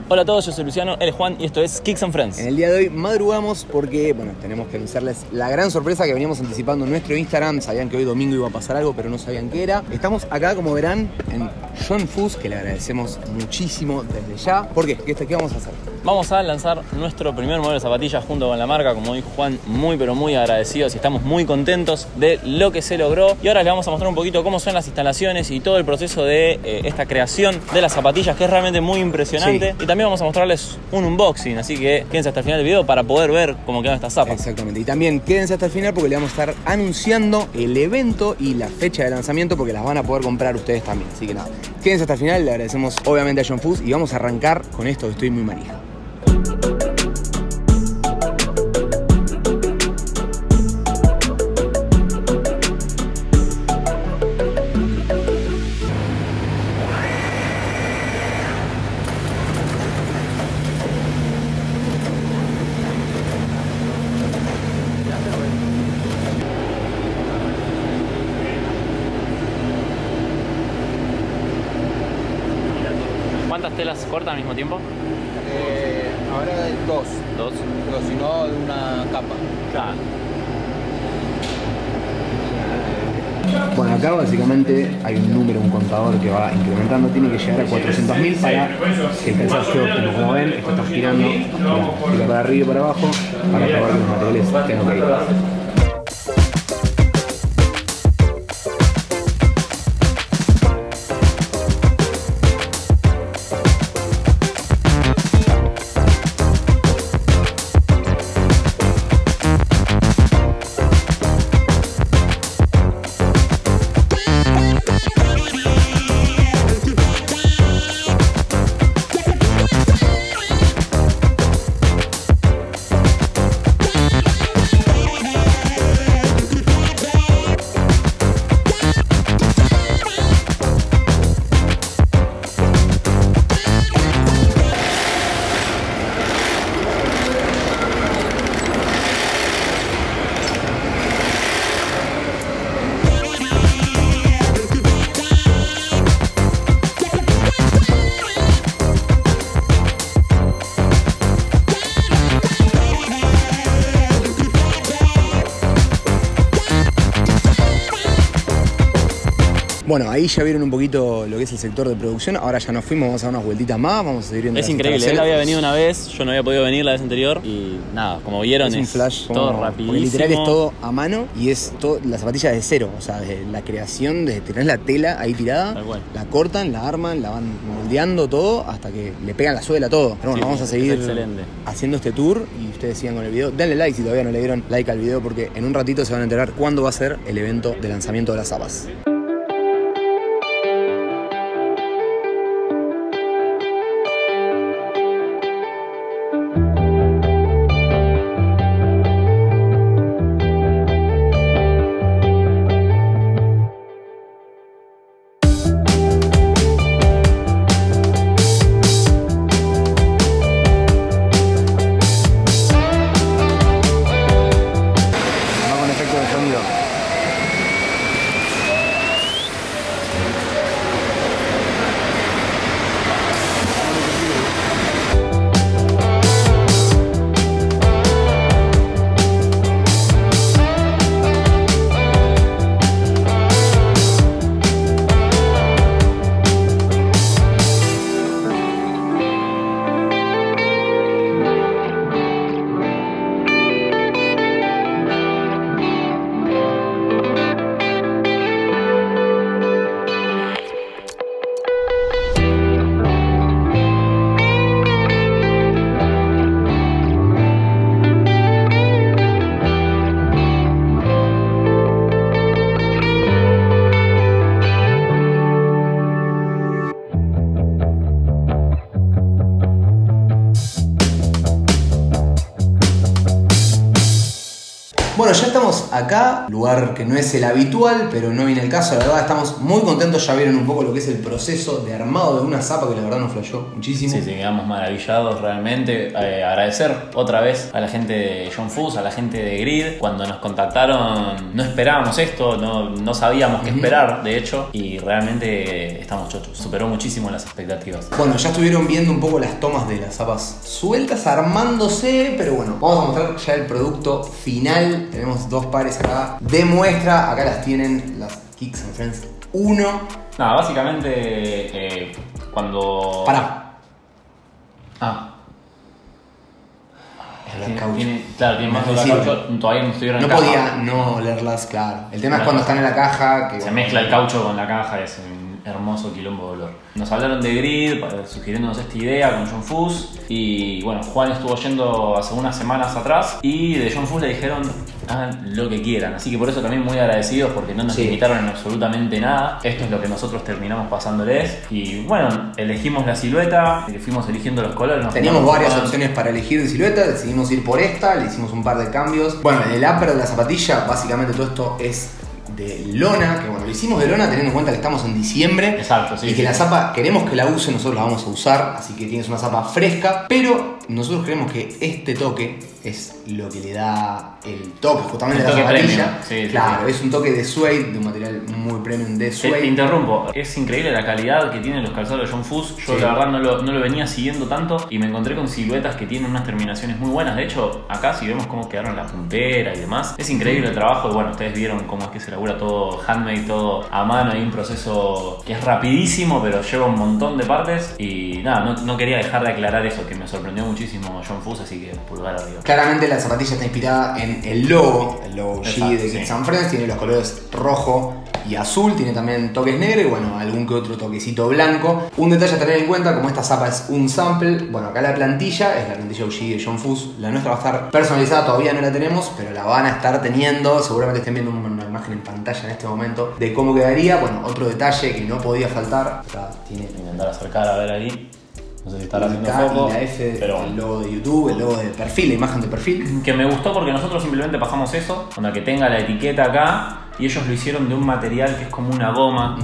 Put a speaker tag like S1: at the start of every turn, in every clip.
S1: Hola a todos, yo soy Luciano, él es Juan y esto es Kicks and Friends.
S2: En el día de hoy madrugamos porque, bueno, tenemos que anunciarles la gran sorpresa que veníamos anticipando en nuestro Instagram. Sabían que hoy domingo iba a pasar algo, pero no sabían qué era. Estamos acá, como verán, en John Fuss, que le agradecemos muchísimo desde ya. ¿Por qué? ¿Qué vamos a hacer?
S1: Vamos a lanzar nuestro primer modelo de zapatillas junto con la marca, como dijo Juan, muy pero muy agradecidos y estamos muy contentos de lo que se logró. Y ahora les vamos a mostrar un poquito cómo son las instalaciones y todo el proceso de esta creación de las zapatillas, que es realmente muy impresionante. Sí. Y también vamos a mostrarles un unboxing, así que quédense hasta el final del video para poder ver cómo quedan estas zapas.
S2: Exactamente, y también quédense hasta el final porque le vamos a estar anunciando el evento y la fecha de lanzamiento, porque las van a poder comprar ustedes también. Así que nada, quédense hasta el final, le agradecemos obviamente a John Fuss y vamos a arrancar con esto que estoy muy manija.
S1: ¿Cuántas telas cortan al mismo tiempo?
S3: Ahora dos.
S1: ¿Dos?
S3: Pero si no, de una capa.
S1: Claro.
S2: Bueno, acá básicamente hay un número, un contador que va incrementando, tiene que llegar a 400.000 para que el calzado esté óptimo. Como ven, esto está girando, gira para arriba y para abajo, para probar que los materiales estén ok. Bueno, ahí ya vieron un poquito lo que es el sector de producción. Ahora ya nos fuimos, vamos a dar unas vueltitas más, vamos a seguir viendo.
S1: Es increíble, él había venido una vez, yo no había podido venir la vez anterior y nada, como vieron
S2: es un flash
S1: todo
S2: como,
S1: rapidísimo.
S2: Literal es todo a mano y es todo, la zapatilla de cero, o sea, desde la creación, desde tener la tela ahí tirada, la cortan, la arman, la van moldeando todo hasta que le pegan la suela todo. Pero bueno, sí, vamos a seguir haciendo este tour y ustedes sigan con el video. Denle like si todavía no le dieron like al video, porque en un ratito se van a enterar cuándo va a ser el evento de lanzamiento de las zapas. Bueno, ya estamos acá, lugar que no es el habitual, pero no viene el caso. La verdad, estamos muy contentos. Ya vieron un poco lo que es el proceso de armado de una zapa, que la verdad nos flashó muchísimo.
S1: Sí, quedamos maravillados realmente. Agradecer otra vez a la gente de John Fuss, a la gente de Grid. Cuando nos contactaron, no esperábamos esto, no sabíamos qué esperar, de hecho, y realmente estamos chochos. Superó muchísimo las expectativas.
S2: Bueno, ya estuvieron viendo un poco las tomas de las zapas sueltas, armándose, pero bueno, vamos a mostrar ya el producto final. Tenemos 2 pares acá de muestra. Acá las tienen las Kicks and Friends 1.
S1: Nada, básicamente
S2: cuando...
S1: Tiene más de caucho, todavía no estuvieron en
S2: caja.
S1: No
S2: podía no olerlas, claro. El tema es cuando están en la caja. Que
S1: se mezcla el caucho con la caja, es un hermoso quilombo de olor. Nos hablaron de Grid, sugiriéndonos esta idea con John Fuss. Y bueno, Juan estuvo yendo hace unas semanas atrás. Y de John Fuss le dijeron, hagan lo que quieran. Así que por eso también muy agradecidos, porque no nos limitaron en absolutamente nada. Esto es lo que nosotros terminamos pasándoles. Y bueno, elegimos la silueta, fuimos eligiendo los colores.
S2: Teníamos varias opciones para elegir de silueta, decidimos ir por esta, le hicimos un par de cambios. Bueno, en el upper de la zapatilla, básicamente todo esto es de lona, que bueno, lo hicimos de lona teniendo en cuenta que estamos en diciembre.
S1: Exacto, sí.
S2: Y que la zapa queremos que la use, nosotros la vamos a usar, así que tienes una zapa fresca, pero nosotros creemos que este toque es lo que le da el toque justamente de la zapatilla. Claro, es un toque de suede, de un material muy premium de suede.
S1: Te interrumpo, es increíble la calidad que tienen los calzados de John Fuss. Yo la verdad no lo venía siguiendo tanto y me encontré con siluetas que tienen unas terminaciones muy buenas. De hecho, acá si vemos cómo quedaron la puntera y demás, es increíble el trabajo. Y bueno, ustedes vieron cómo es que se elabora todo handmade, todo a mano. Hay un proceso que es rapidísimo, pero lleva un montón de partes. Y nada, no quería dejar de aclarar eso, que me sorprendió muchísimo John Fuss, así que pulgar arriba.
S2: Claramente la zapatilla está inspirada en el logo G de Kicks and Friends. Tiene los colores rojo y azul, tiene también toques negros y bueno, algún que otro toquecito blanco. Un detalle a tener en cuenta, como esta zapa es un sample, bueno, acá la plantilla es la plantilla OG de John Fuss. La nuestra va a estar personalizada, todavía no la tenemos, pero la van a estar teniendo. Seguramente estén viendo una imagen en pantalla en este momento de cómo quedaría. Bueno, otro detalle que no podía faltar, acá tiene...
S1: Intentar acercar a ver ahí. No sé si estará haciendo foco,
S2: y la F,
S1: pero
S2: el logo de YouTube, el logo de perfil, la imagen de perfil.
S1: Que me gustó porque nosotros simplemente pasamos eso, que tenga la etiqueta acá, y ellos lo hicieron de un material que es como una goma,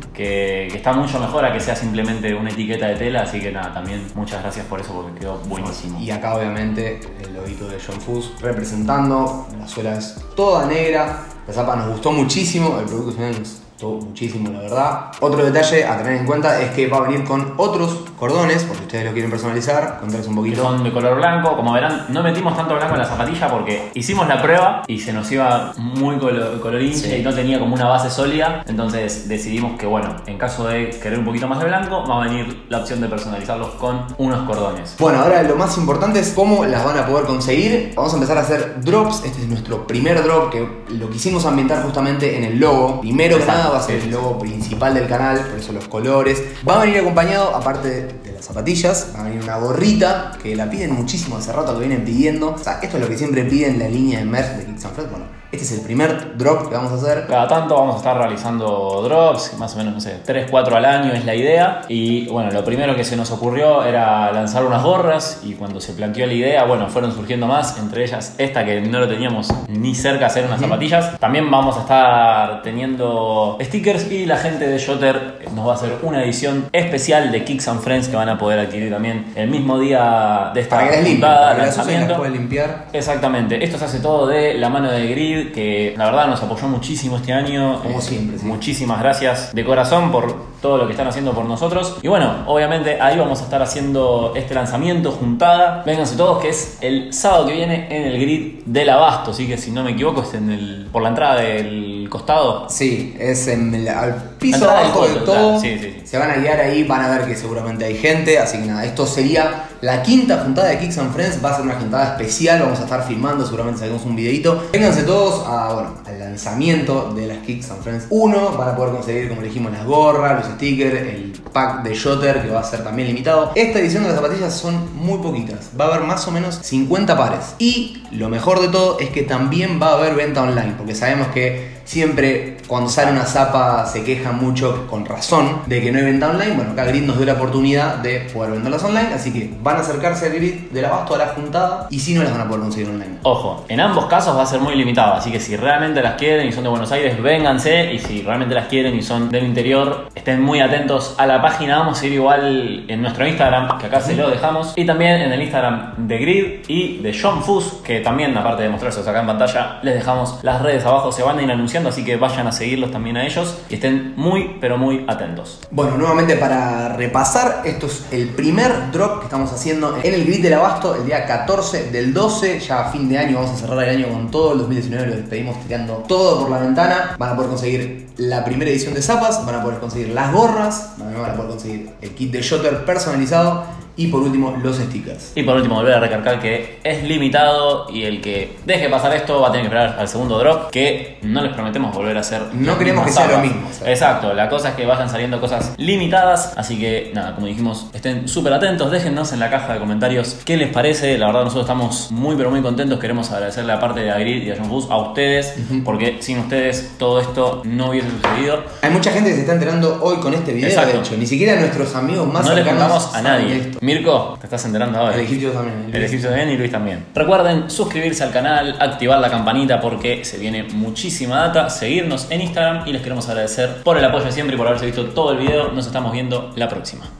S1: que está mucho mejor a que sea simplemente una etiqueta de tela, así que nada, también muchas gracias por eso porque quedó buenísimo.
S2: Y acá obviamente el loguito de John Fuss representando, la suela es toda negra, la zapa nos gustó muchísimo, el producto final nos gustó muchísimo, la verdad. Otro detalle a tener en cuenta es que va a venir con otros cordones, porque ustedes lo quieren personalizar. Contarles un poquito.
S1: Son de color blanco, como verán, no metimos tanto blanco en la zapatilla porque hicimos la prueba y se nos iba muy color hincha y no tenía como una base sólida. Entonces decidimos que bueno, en caso de querer un poquito más de blanco, va a venir la opción de personalizarlos con unos cordones.
S2: Bueno, ahora lo más importante es cómo las van a poder conseguir. Vamos a empezar a hacer drops. Este es nuestro primer drop, que lo quisimos ambientar justamente en el logo. Primero que nada va a ser el logo principal del canal, por eso los colores. Va a venir acompañado, aparte de las zapatillas, va a venir una gorrita que la piden muchísimo hace rato, que vienen pidiendo. O sea, esto es lo que siempre piden la línea de merch de Kicks and Friends. Bueno, este es el primer drop que vamos a hacer.
S1: Cada tanto vamos a estar realizando drops, más o menos, no sé, 3, 4 al año es la idea. Y bueno, lo primero que se nos ocurrió era lanzar unas gorras. Y cuando se planteó la idea, bueno, fueron surgiendo más. Entre ellas esta, que no lo teníamos ni cerca de hacer unas zapatillas. También vamos a estar teniendo stickers. Y la gente de Jotter nos va a hacer una edición especial de Kicks and Friends, que van a poder adquirir también el mismo día de esta
S2: juntada, lanzamiento. Las pueden limpiar.
S1: Exactamente, esto se hace todo de la mano de Grid, que la verdad nos apoyó muchísimo este año.
S2: Como siempre, sí.
S1: Muchísimas gracias de corazón por todo lo que están haciendo por nosotros. Y bueno, obviamente ahí vamos a estar haciendo este lanzamiento juntada. Vénganse todos, que es el sábado que viene en el Grid del Abasto. Así que si no me equivoco es por la entrada del costado.
S2: Sí, es al piso abajo de todo.
S1: Claro. Sí.
S2: Se van a guiar ahí, van a ver que seguramente hay gente. Así que nada, esto sería la quinta juntada de Kicks and Friends. Va a ser una juntada especial, vamos a estar filmando, seguramente saquemos un videito. Vénganse todos al lanzamiento de las Kicks and Friends 1. Van a poder conseguir, como dijimos, las gorras, los stickers, el pack de Jotter, que va a ser también limitado. Esta edición de las zapatillas son muy poquitas, va a haber más o menos 50 pares. Y lo mejor de todo es que también va a haber venta online, porque sabemos que siempre cuando sale una zapa se quejan mucho, con razón, de que no hay venta online. Bueno, acá Grid nos dio la oportunidad de poder venderlas online, así que van van a acercarse al grid del abasto a la juntada y si no las van a poder conseguir online.
S1: Ojo, en ambos casos va a ser muy limitado, así que si realmente las quieren y son de Buenos Aires, vénganse, y si realmente las quieren y son del interior, estén muy atentos a la página. Vamos a ir igual en nuestro Instagram, que acá se lo dejamos, y también en el Instagram de Grid y de John Fuss, que también, aparte de mostrarse acá en pantalla, les dejamos las redes abajo, se van a ir anunciando, así que vayan a seguirlos también a ellos y estén muy, pero muy atentos.
S2: Bueno, nuevamente para repasar, esto es el primer drop que estamos haciendo en el Grid del Abasto el día 14 del 12, ya a fin de año, vamos a cerrar el año con todo el 2019, lo despedimos tirando todo por la ventana. Van a poder conseguir la primera edición de zapas, van a poder conseguir las gorras, van a poder conseguir el kit de shotter personalizado y por último los stickers.
S1: Y por último volver a recalcar que es limitado y el que deje pasar esto va a tener que esperar al segundo drop, que no les prometemos volver a hacer.
S2: No queremos que sea lo mismo, ¿sabes?
S1: Exacto, la cosa es que vayan saliendo cosas limitadas, así que nada, como dijimos, estén súper atentos, déjennos en la caja de comentarios qué les parece. La verdad nosotros estamos muy pero muy contentos, queremos agradecerle aparte de a Grid y a John Fuss a ustedes, porque sin ustedes todo esto no hubiese sucedido.
S2: Hay mucha gente que se está enterando hoy con este video.
S1: Exacto.
S2: De hecho, ni siquiera nuestros amigos más
S1: no le
S2: cercanos
S1: contamos a nadie.
S2: esto.
S1: Mirko, te estás enterando ahora.
S2: El egipcio también.
S1: El egipcio también y Luis también. Recuerden suscribirse al canal, activar la campanita porque se viene muchísima data, seguirnos en Instagram y les queremos agradecer por el apoyo siempre y por haberse visto todo el video. Nos estamos viendo la próxima.